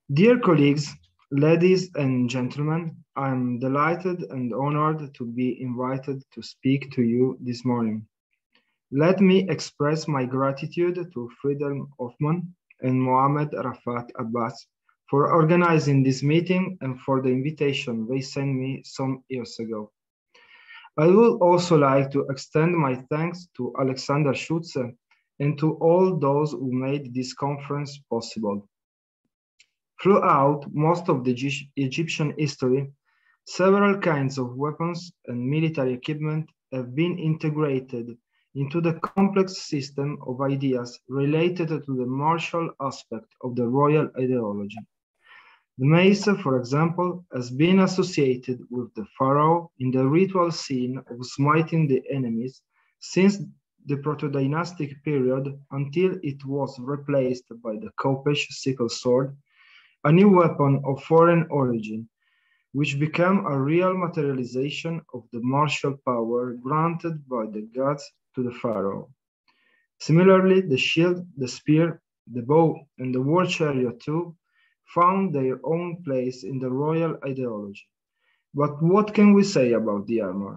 Dear colleagues, ladies and gentlemen, I am delighted and honored to be invited to speak to you this morning. Let me express my gratitude to Friedel Hoffman and Mohammed Rafat Abbas for organizing this meeting and for the invitation they sent me some years ago. I would also like to extend my thanks to Alexander Schutze and to all those who made this conference possible. Throughout most of the Egyptian history, several kinds of weapons and military equipment have been integrated into the complex system of ideas related to the martial aspect of the royal ideology. The mace, for example, has been associated with the pharaoh in the ritual scene of smiting the enemies since the proto-dynastic period until it was replaced by the Khopesh sickle sword, a new weapon of foreign origin, which became a real materialization of the martial power granted by the gods to the pharaoh. Similarly, the shield, the spear, the bow, and the war chariot too found their own place in the royal ideology. But what can we say about the armor?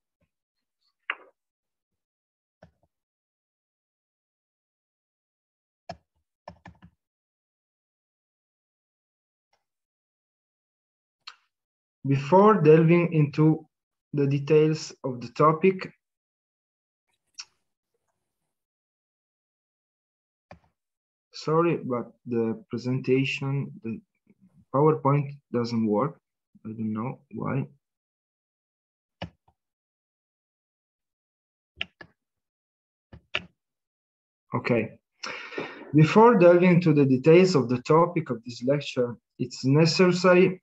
Before delving into the details of the topic, sorry, but the presentation, the PowerPoint doesn't work. I don't know why. Okay. Before delving into the details of the topic of this lecture, it's necessary,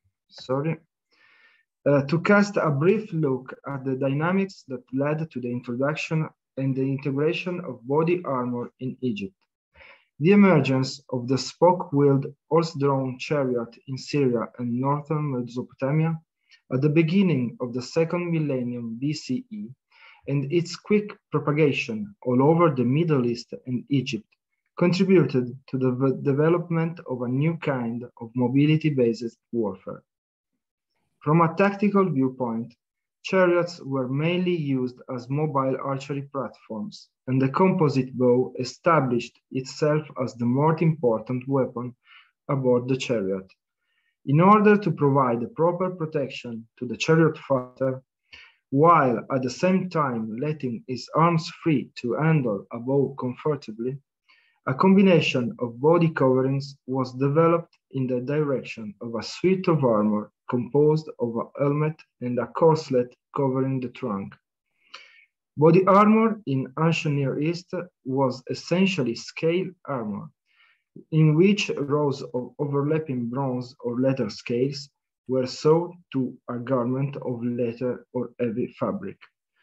to cast a brief look at the dynamics that led to the introduction and the integration of body armor in Egypt. The emergence of the spoke-wheeled horse-drawn chariot in Syria and northern Mesopotamia at the beginning of the second millennium BCE and its quick propagation all over the Middle East and Egypt contributed to the development of a new kind of mobility-based warfare. From a tactical viewpoint, chariots were mainly used as mobile archery platforms, and the composite bow established itself as the more important weapon aboard the chariot. In order to provide proper protection to the chariot fighter, while at the same time letting his arms free to handle a bow comfortably, a combination of body coverings was developed in the direction of a suit of armor composed of a helmet and a corselet covering the trunk. Body armor in ancient Near East was essentially scale armor, in which rows of overlapping bronze or leather scales were sewed to a garment of leather or heavy fabric.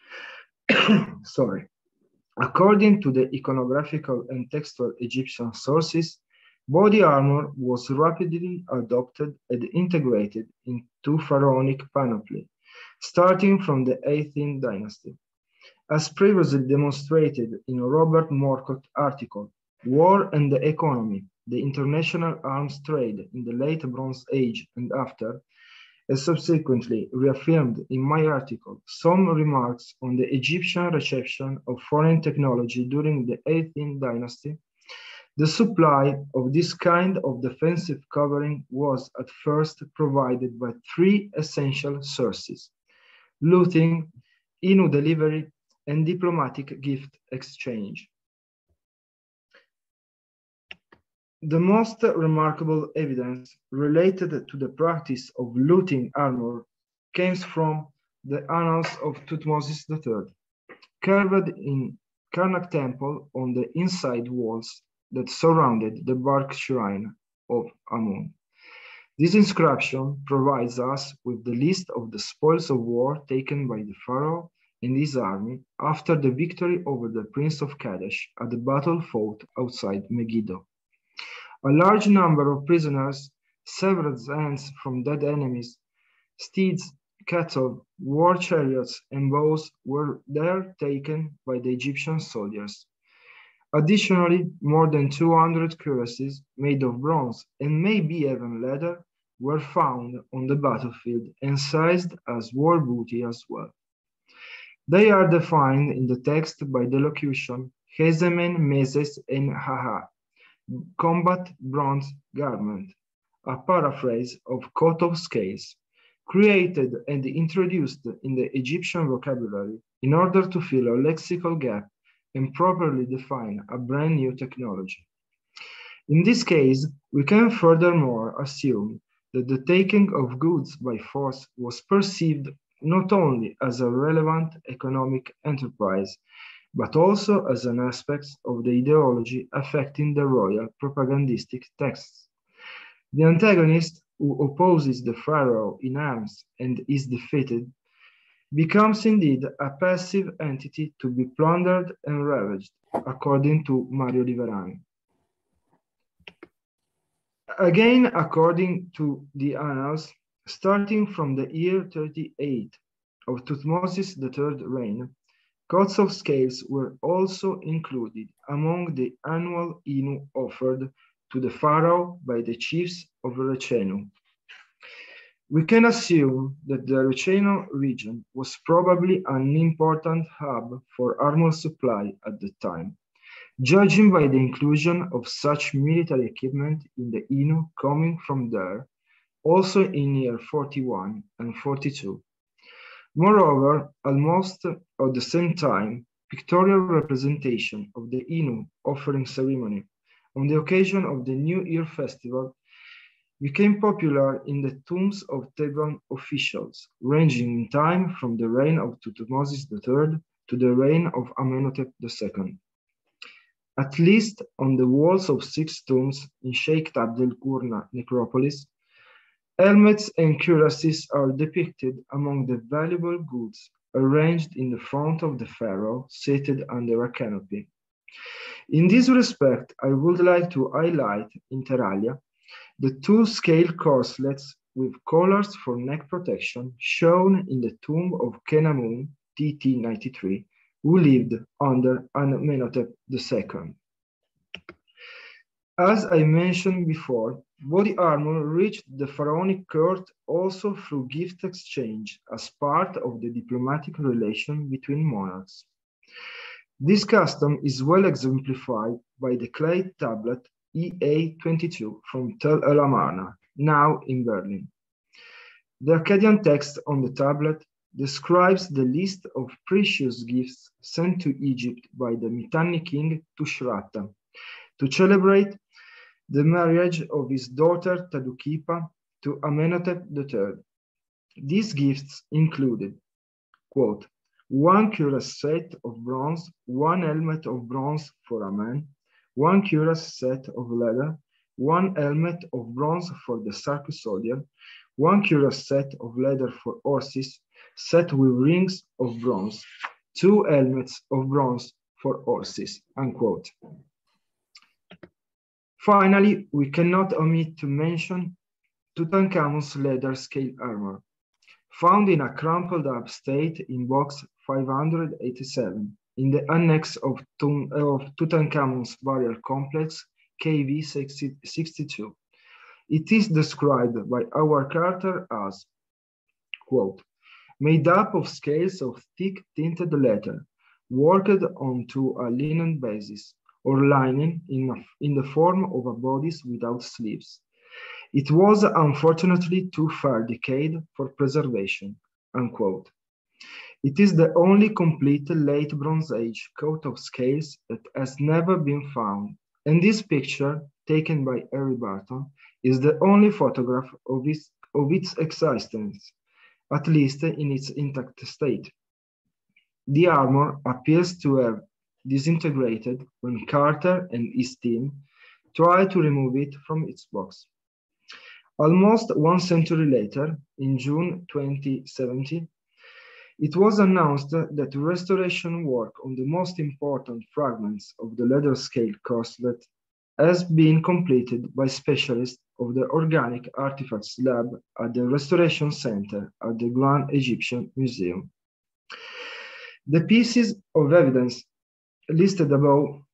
Sorry. According to the iconographical and textual Egyptian sources, body armor was rapidly adopted and integrated into pharaonic panoply, starting from the 18th dynasty. As previously demonstrated in Robert Morcott's article, War and the Economy, the International Arms Trade in the Late Bronze Age and After, as subsequently reaffirmed in my article, some remarks on the Egyptian reception of foreign technology during the 18th dynasty. The supply of this kind of defensive covering was at first provided by three essential sources: looting, Inu delivery, and diplomatic gift exchange. The most remarkable evidence related to the practice of looting armor comes from the annals of Thutmose III, carved in Karnak Temple on the inside walls that surrounded the bark shrine of Amun. This inscription provides us with the list of the spoils of war taken by the pharaoh and his army after the victory over the Prince of Kadesh at the battle fought outside Megiddo. A large number of prisoners, severed hands from dead enemies, steeds, cattle, war chariots, and bows were there taken by the Egyptian soldiers. Additionally, more than 200 cuirasses made of bronze and maybe even leather were found on the battlefield and seized as war booty as well. They are defined in the text by the locution Hesemen meses en haha, combat bronze garment, a paraphrase of coat of scales, created and introduced in the Egyptian vocabulary in order to fill a lexical gap and properly define a brand new technology. In this case, we can furthermore assume that the taking of goods by force was perceived not only as a relevant economic enterprise, but also as an aspect of the ideology affecting the royal propagandistic texts. The antagonist who opposes the pharaoh in arms and is defeated becomes indeed a passive entity to be plundered and ravaged, according to Mario Liverani. Again, according to the annals, starting from the year 38 of Thutmose III's reign, coats of scales were also included among the annual inu offered to the pharaoh by the chiefs of Rechenu. We can assume that the Rechenu region was probably an important hub for armor supply at the time, judging by the inclusion of such military equipment in the inu coming from there, also in year 41 and 42. Moreover, almost at the same time, pictorial representation of the inu offering ceremony on the occasion of the New Year festival became popular in the tombs of Theban officials, ranging in time from the reign of Thutmose III to the reign of Amenhotep II. At least on the walls of 6 tombs in Sheikh Abdel Gurna necropolis, helmets and cuirasses are depicted among the valuable goods arranged in the front of the pharaoh seated under a canopy. In this respect, I would like to highlight, inter alia, the 2 scale corselets with collars for neck protection shown in the tomb of Khenamun, TT 93, who lived under Amenhotep II. As I mentioned before, body armor reached the pharaonic court also through gift exchange as part of the diplomatic relation between monarchs. This custom is well exemplified by the clay tablet EA-22 from Tel El Amarna, now in Berlin. The Akkadian text on the tablet describes the list of precious gifts sent to Egypt by the Mitanni king Tushratta to celebrate the marriage of his daughter Tadukipa to Amenhotep III. These gifts included, quote, 1 cuirass set of bronze, 1 helmet of bronze for a man, 1 cuirass set of leather, 1 helmet of bronze for the sarcosodian, 1 cuirass set of leather for horses, set with rings of bronze, 2 helmets of bronze for horses, unquote. Finally, we cannot omit to mention Tutankhamun's leather scale armor, found in a crumpled up state in box 587 in the annex of Tutankhamun's burial complex KV62. It is described by Howard Carter as, quote, made up of scales of thick tinted leather, worked onto a linen basis, or lining in the form of a bodice without sleeves. It was unfortunately too far decayed for preservation, unquote. It is the only complete late Bronze Age coat of scales that has never been found, and this picture, taken by Harry Barton, is the only photograph of its existence, at least in its intact state. The armor appears to have disintegrated when Carter and his team tried to remove it from its box. Almost 1 century later, in June 2017, it was announced that restoration work on the most important fragments of the leather scale corselet has been completed by specialists of the Organic Artifacts Lab at the Restoration Center at the Grand Egyptian Museum. The pieces of evidence listed above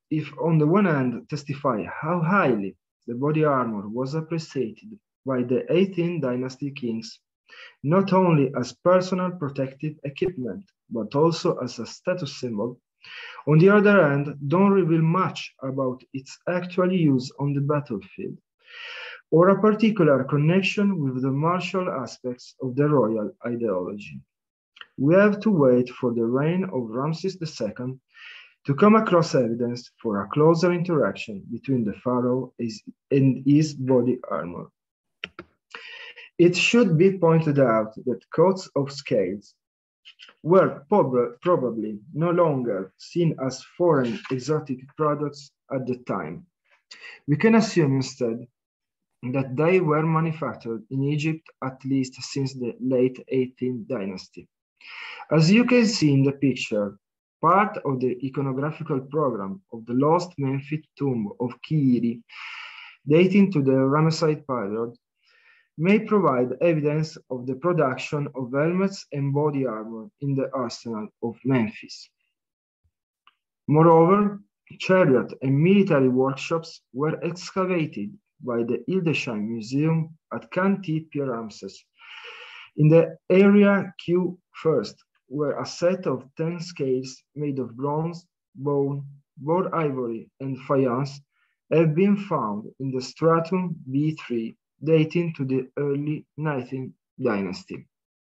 if on the one hand testify how highly the body armor was appreciated by the 18th dynasty kings, not only as personal protective equipment, but also as a status symbol, on the other hand, don't reveal much about its actual use on the battlefield, or a particular connection with the martial aspects of the royal ideology. We have to wait for the reign of Ramses II to come across evidence for a closer interaction between the pharaoh and his body armor. It should be pointed out that coats of scales were probably no longer seen as foreign exotic products at the time. We can assume instead that they were manufactured in Egypt at least since the late 18th dynasty. As you can see in the picture, part of the iconographical program of the lost Memphite tomb of Kiiri, dating to the Ramesside period, may provide evidence of the production of helmets and body armor in the arsenal of Memphis. Moreover, chariot and military workshops were excavated by the Hildesheim Museum at Khanty Pier Ramses. In the area Q1, where a set of 10 scales made of bronze, bone, boar ivory, and faience have been found in the stratum B3, dating to the early 19th dynasty.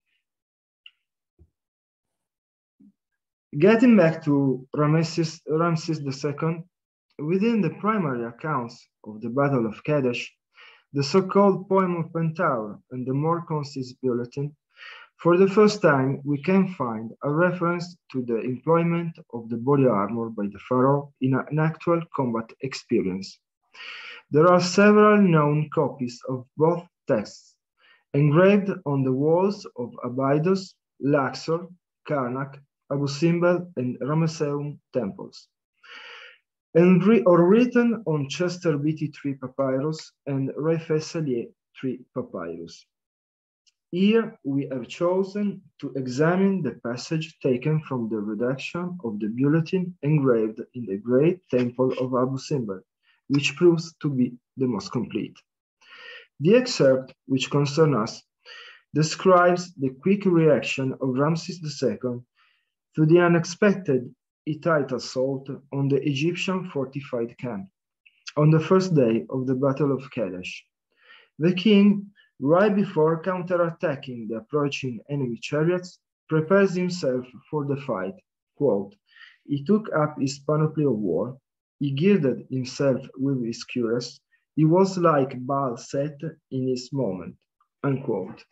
Getting back to Ramses II, within the primary accounts of the Battle of Kadesh, the so-called Poem of Pentaur and the more concise bulletin, for the first time we can find a reference to the employment of the body armor by the pharaoh in an actual combat experience. There are several known copies of both texts engraved on the walls of Abydos, Luxor, Karnak, Abu Simbel, and Ramesseum temples, or written on Chester Beatty III papyrus and Rey-Fessalier III papyrus. Here we have chosen to examine the passage taken from the redaction of the bulletin engraved in the Great Temple of Abu Simbel, which proves to be the most complete. The excerpt, which concerns us, describes the quick reaction of Ramses II to the unexpected Hittite assault on the Egyptian fortified camp on the first day of the Battle of Kadesh. The king, right before counterattacking the approaching enemy chariots, prepares himself for the fight. Quote, he took up his panoply of war, he girded himself with his cuirass, he was like Baal set in his moment. Unquote.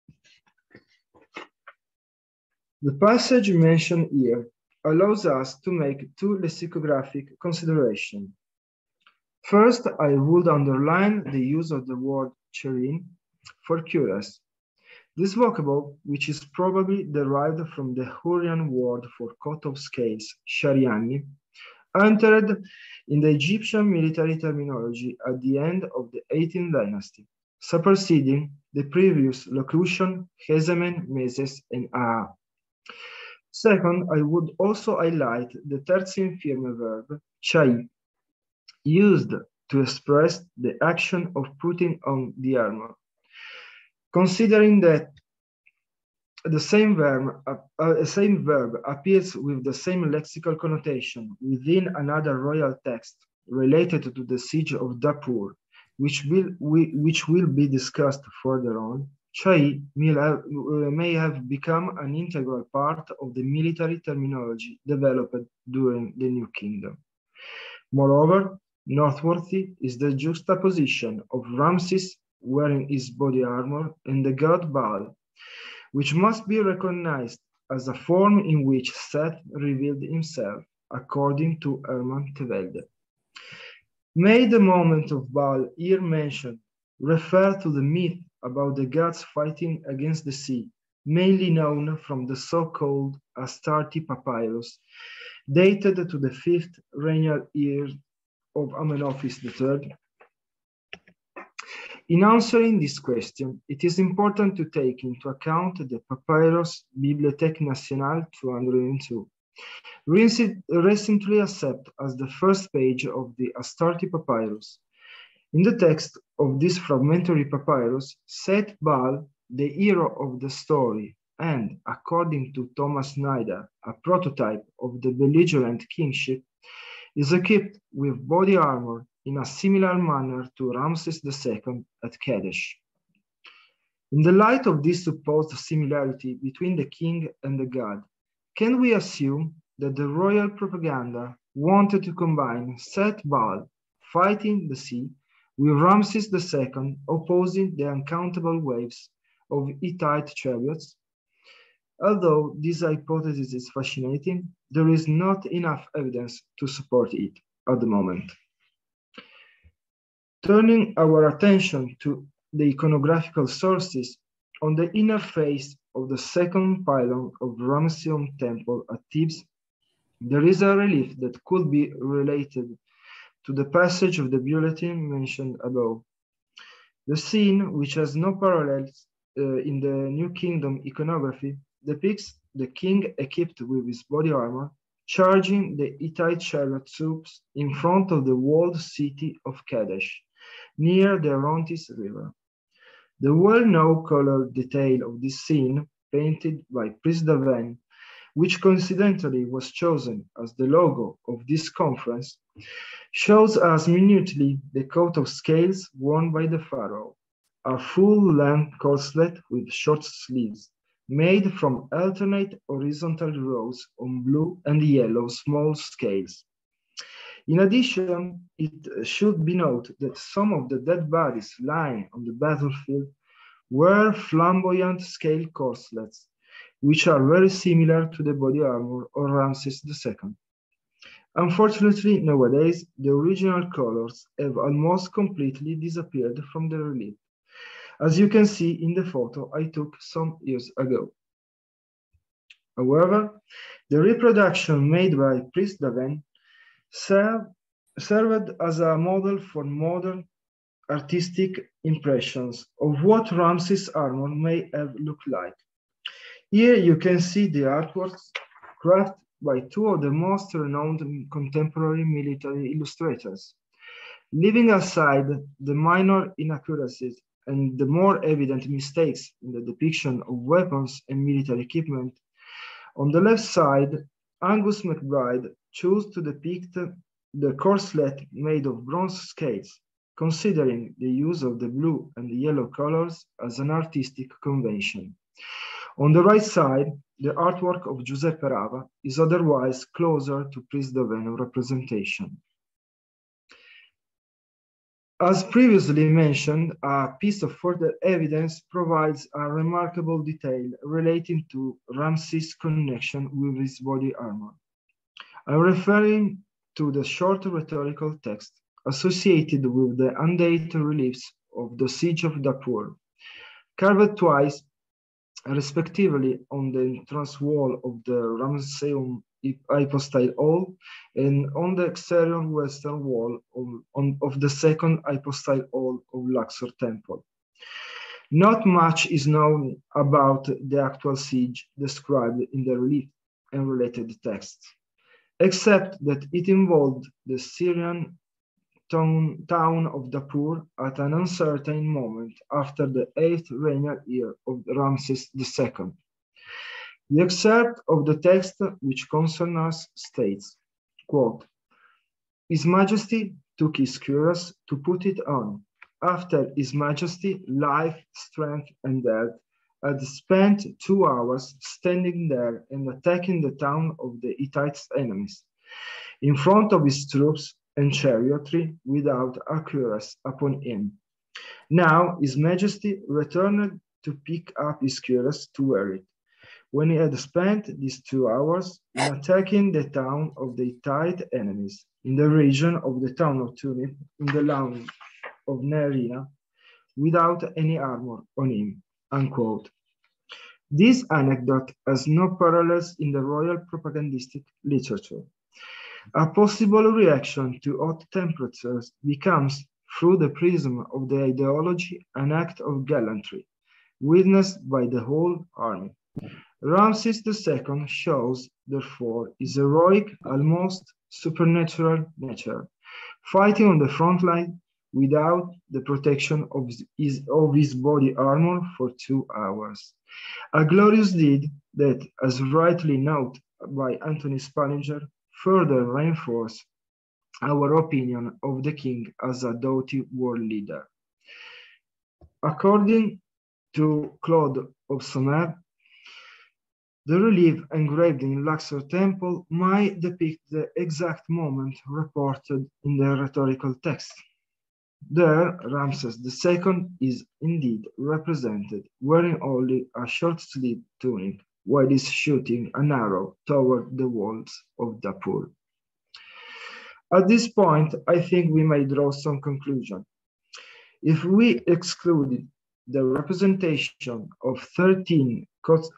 The passage mentioned here allows us to make two lexicographic considerations. First, I would underline the use of the word cherin for cuirass. This vocable, which is probably derived from the Hurrian word for coat of scales, shariani, entered in the Egyptian military terminology at the end of the 18th dynasty, superseding the previous locution Hezemen, Meses, and Aa. Second, I would also highlight the tertium infirme verb, chai, used to express the action of putting on the armor. Considering that the same verb appears with the same lexical connotation within another royal text related to the siege of Dapur, which will be discussed further on, chai may have become an integral part of the military terminology developed during the New Kingdom. Moreover, noteworthy is the juxtaposition of Ramses wearing his body armor and the god Baal, which must be recognized as a form in which Seth revealed himself, according to Hermann Tevelde. May the moment of Baal here mentioned refer to the myth about the gods fighting against the sea, mainly known from the so-called Astarte papyrus, dated to the 5th regnal year of Amenophis III. In answering this question, it is important to take into account the Papyrus Bibliothèque Nationale 202, recently accepted as the first page of the Astarte Papyrus. In the text of this fragmentary papyrus, Set Baal, the hero of the story, and, according to Thomas Snyder, a prototype of the belligerent kingship, is equipped with body armor in a similar manner to Ramses II at Kadesh. In the light of this supposed similarity between the king and the god, can we assume that the royal propaganda wanted to combine Set Baal fighting the sea with Ramses II opposing the uncountable waves of Hittite chariots? Although this hypothesis is fascinating, there is not enough evidence to support it at the moment. Turning our attention to the iconographical sources, on the inner face of the second pylon of Ramesseum Temple at Thebes, there is a relief that could be related to the passage of the bulletin mentioned above. The scene, which has no parallels in the New Kingdom iconography, depicts the king equipped with his body armor, charging the Hittite chariot troops in front of the walled city of Kadesh, near the Orontes River. The well-known color detail of this scene, painted by Priest Daven, which coincidentally was chosen as the logo of this conference, shows us minutely the coat of scales worn by the pharaoh, a full-length corselet with short sleeves, made from alternate horizontal rows on blue and yellow small scales. In addition, it should be noted that some of the dead bodies lying on the battlefield were flamboyant scale corselets, which are very similar to the body armor of Ramses II. Unfortunately, nowadays, the original colors have almost completely disappeared from the relief, as you can see in the photo I took some years ago. However, the reproduction made by Priest Daven served as a model for modern artistic impressions of what Ramses' armor may have looked like. Here you can see the artworks crafted by two of the most renowned contemporary military illustrators. Leaving aside the minor inaccuracies and the more evident mistakes in the depiction of weapons and military equipment, on the left side, Angus MacBride chose to depict the corselet made of bronze scales, considering the use of the blue and the yellow colors as an artistic convention. On the right side, the artwork of Giuseppe Rava is otherwise closer to Priest Daven representation. As previously mentioned, a piece of further evidence provides a remarkable detail relating to Ramses' connection with his body armor. I'm referring to the short rhetorical text associated with the undated reliefs of the Siege of Dapur, carved twice, respectively on the entrance wall of the Ramesseum hypostyle hall and on the exterior western wall of the second hypostyle hall of Luxor Temple. Not much is known about the actual siege described in the relief and related texts, except that it involved the Syrian town of Dapur at an uncertain moment after the 8th regnal year of Ramses II. The excerpt of the text which concerns us states, quote, "His Majesty took his cuirass to put it on, after His Majesty, life, strength, and health, had spent 2 hours standing there and attacking the town of the Hittite enemies, in front of his troops and chariotry without a cuirass upon him. Now His Majesty returned to pick up his cuirass to wear it. When he had spent these 2 hours in attacking the town of the Hittite enemies, in the region of the town of Tunip, in the land of Nerina, without any armor on him," unquote. This anecdote has no parallels in the royal propagandistic literature. A possible reaction to hot temperatures becomes, through the prism of the ideology, an act of gallantry, witnessed by the whole army. Ramses II shows, therefore, his heroic, almost supernatural nature, fighting on the front line without the protection of his body armor for 2 hours. A glorious deed that, as rightly noted by Anthony Spalinger, further reinforced our opinion of the king as a doughty world leader. According to Claude Obsonner, the relief engraved in Luxor Temple might depict the exact moment reported in the rhetorical text. There, Ramses II is indeed represented wearing only a short-sleeved tunic while he's shooting an arrow toward the walls of Dapur. At this point, I think we may draw some conclusion. If we excluded the representation of 13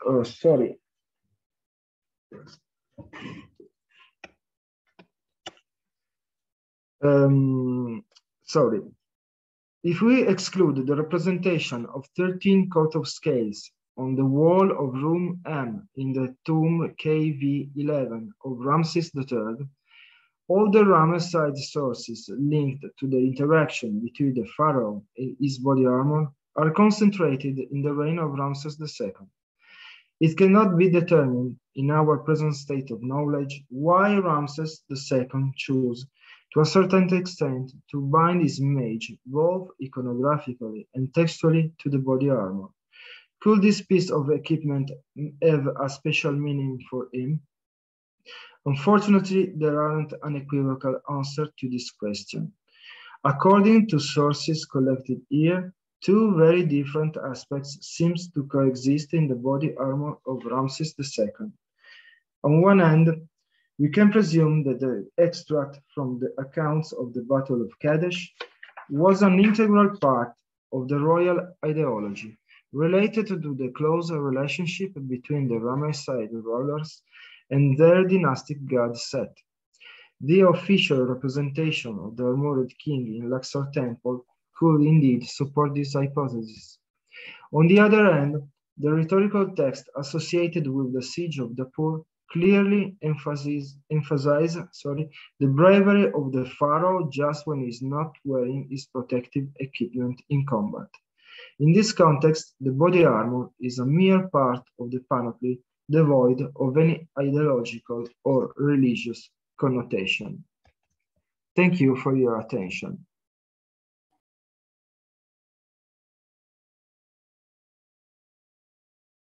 If we exclude the representation of 13 coat of scales on the wall of room M in the tomb KV11 of Ramses III, all the Ramesside sources linked to the interaction between the pharaoh and his body armor are concentrated in the reign of Ramses II. It cannot be determined in our present state of knowledge why Ramses II chose to a certain extent to bind his image both iconographically and textually to the body armor. Could this piece of equipment have a special meaning for him? Unfortunately, there aren't unequivocal answers to this question. According to sources collected here, two very different aspects seem to coexist in the body armor of Ramses II. On one hand, we can presume that the extract from the accounts of the Battle of Kadesh was an integral part of the royal ideology related to the close relationship between the Ramesside rulers and their dynastic god Set. The official representation of the armored king in Luxor Temple could indeed support this hypothesis. On the other hand, the rhetorical text associated with the siege of Dapur clearly emphasize the bravery of the pharaoh just when he is not wearing his protective equipment in combat. In this context, the body armor is a mere part of the panoply devoid of any ideological or religious connotation. Thank you for your attention.